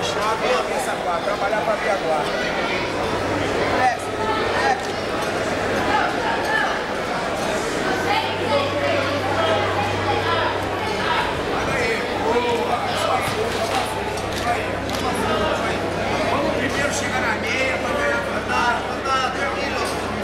baixar, abrir essa guarda, trabalhar para abrir a guarda. Vamos primeiro chegar na meia para ganhar vantagem, tranquilo.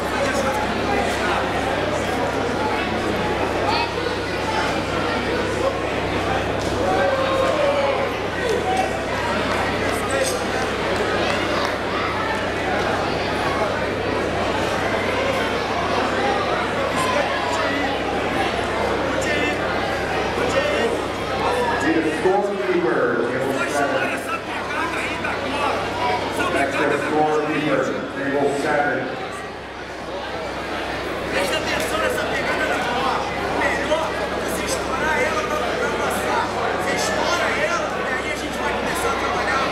Presta atenção nessa pegada da bola. O melhor é você estourar ela para passar. Você estoura ela e aí a gente vai começar a trabalhar.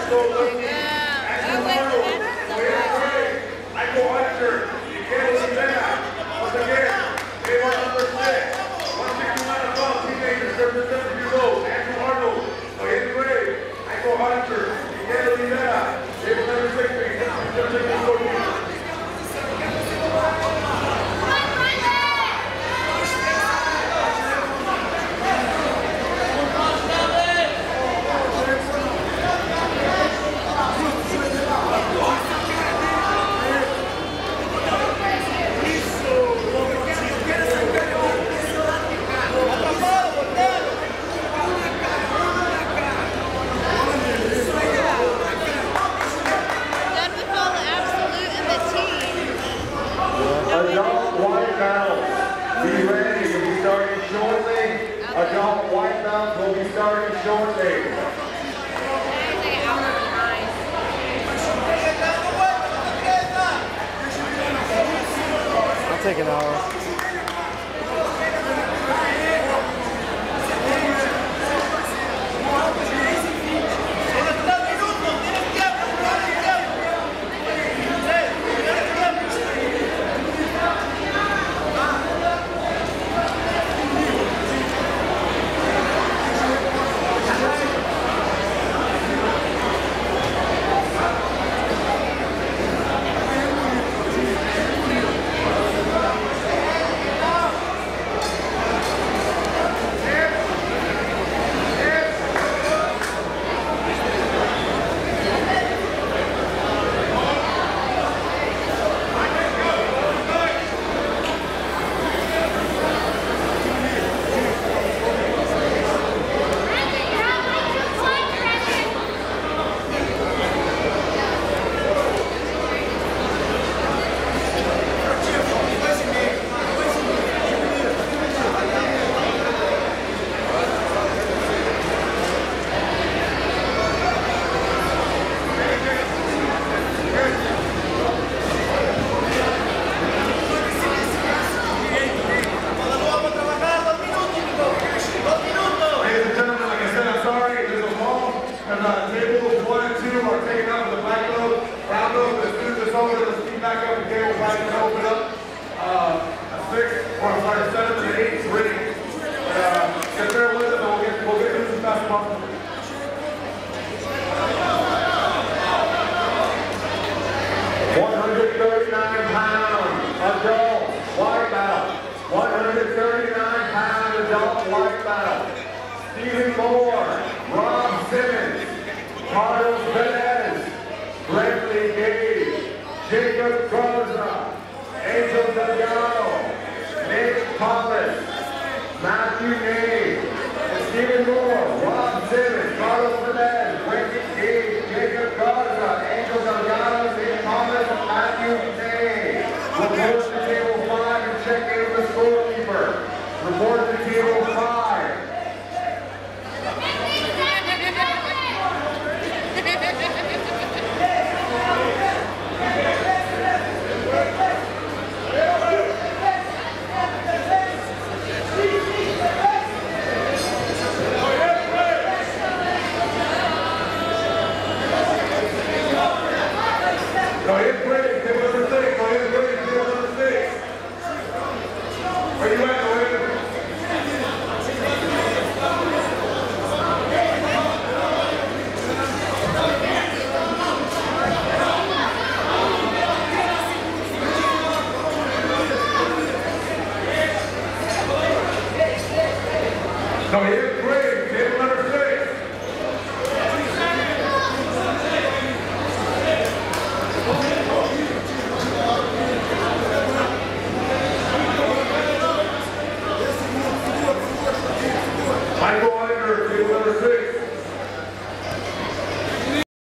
Adult white belts, be ready. We'll be starting shortly. Adult white belts will be starting shortly. I'll take an hour. Tables 1 and 2 are taken up with the black load, brown load. As soon as it's over, let's keep back up. The table right and open up. A 6, or I'm sorry, a 7 and an 8 is ready. Get there with it, and we'll get through as fast as possible. Adult white belt. 139 pound adult white belt. Stephen Moore, Rob Simmons, Carlos Velez, Bradley Gage, Jacob Garza, Angel Delgado, Nick Thomas, Matthew Nave, and Stephen Moore, Rob Simmons, Carlos Velez, Bradley Gage,